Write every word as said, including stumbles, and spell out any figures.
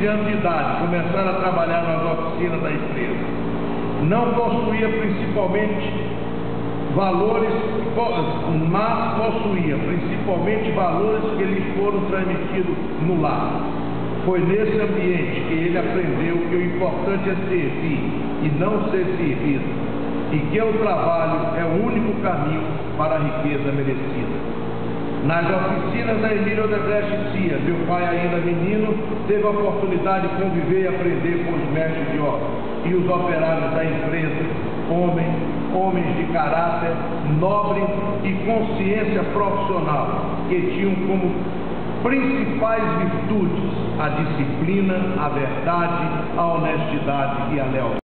anos de idade, começaram a trabalhar nas oficinas da empresa. Não possuía principalmente valores, mas possuía principalmente valores que lhe foram transmitidos no lar. Foi nesse ambiente que ele aprendeu que o importante é servir e não ser servido, e que o trabalho é o único caminho para a riqueza merecida. Nas oficinas da Emília Odebrecht Cia, meu pai, ainda menino, teve a oportunidade de conviver e aprender com os mestres de obra e os operários da empresa, homens, homens de caráter nobre e consciência profissional, que tinham como principais virtudes a disciplina, a verdade, a honestidade e a lealdade.